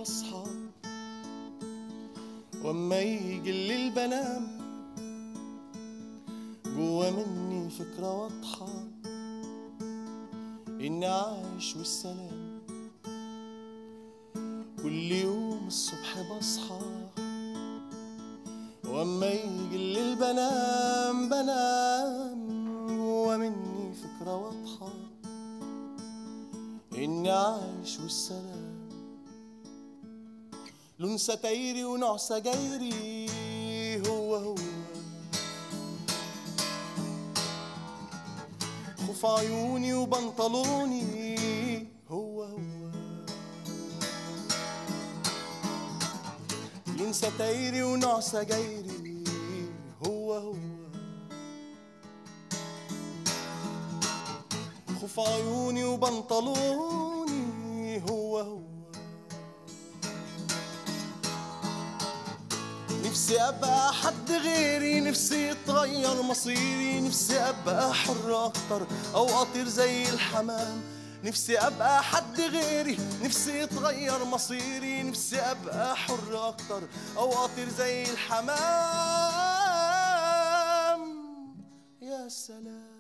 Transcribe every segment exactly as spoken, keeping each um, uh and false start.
بصحى، واما يجي الليل بنام، جوا مني فكرة واضحة إني عايش والسلام. كل يوم الصبح بصحى، واما يجي الليل بنام بنام، جوا مني فكرة واضحة إني عايش والسلام. لون ستايري ونوع سجايري هو هو، خوف عيوني وبنطلوني هو هو، لون ستايري ونوع سجايري هو هو، خوف عيوني وبنطلوني هو هو. نفسي أبقى حد غيري، نفسي يتغير مصيري، نفسي أبقى حر أكتر أو أطير زي الحمام. نفسي أبقى حد غيري، نفسي يتغير مصيري، نفسي أبقى حر أكتر أو أطير زي الحمام. يا سلام.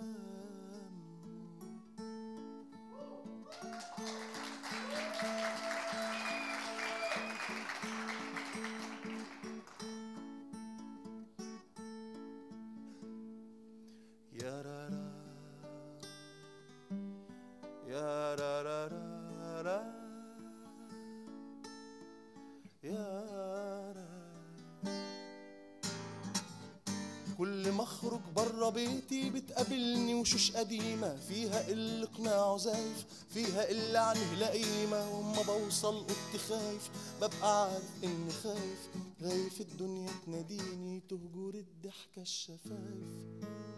يا رارا يا رارا رارا يا رارا. كل ما اخرج برا بيتي بتقابلني وشوش قديمة، فيها اللي قناعه زايف، فيها اللي عنه لئيمة. واما بوصل اوضتي خايف، ببقى عارف اني خايف، خايف الدنيا تناديني تهجر الضحكة الشفايف.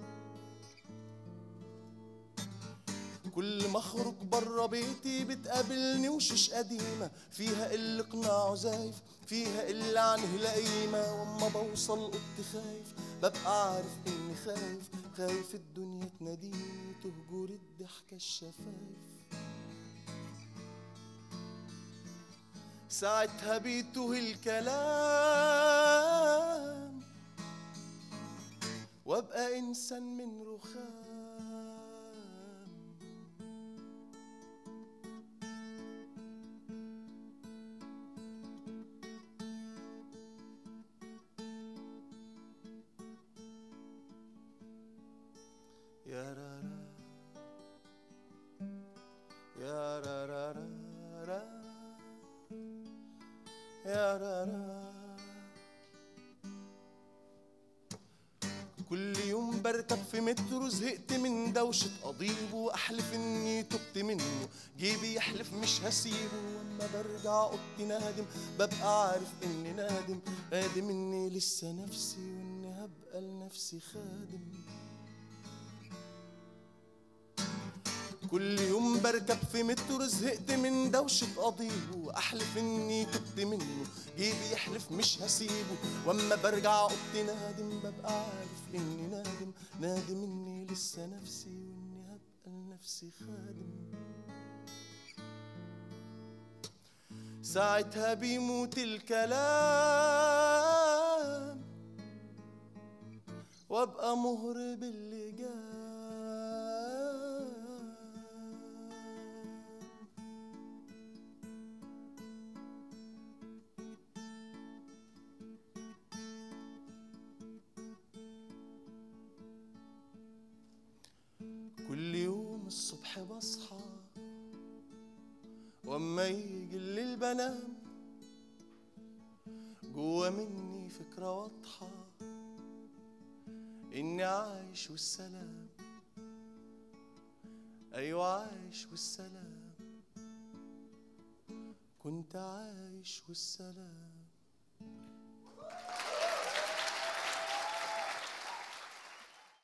كل ما اخرج برا بيتي بتقابلني وشوش قديمة، فيها اللي قناعه زايف، فيها اللي عنه لئيمة. واما بوصل اوضتي خايف، ببقى عارف اني خايف، خايف الدنيا تناديني تهجر الضحكة الشفايف. ساعتها بيتوه الكلام، وابقى انسان من رخام. يا رارا يا رارا رارا يا رارا. كل يوم بركب في مترو زهقت من دوشة قضيب، وأحلف إني تبت منه، جيبي يحلف مش هسيبه. وأما برجع أوضتي نادم، ببقى عارف إني نادم، نادم إني لسه نفسي، وإني هبقى لنفسي خادم. كل يوم بركب في مترو زهقت من دوشة قضيب، وأحلف إني تبت منه، جيبي يحلف مش هسيبه. وأما برجع أوضتي نادم، ببقى عارف إني نادم، نادم إني لسه نفسي، وإني هبقى لنفسي خادم. ساعتها بيموت الكلام، وأبقى مهرب اللي جاي. كل يوم الصبح بصحى، واما يجي الليل بنام، جوا مني فكرة واضحة إني عايش والسلام. أيوة عايش والسلام، كنت عايش والسلام.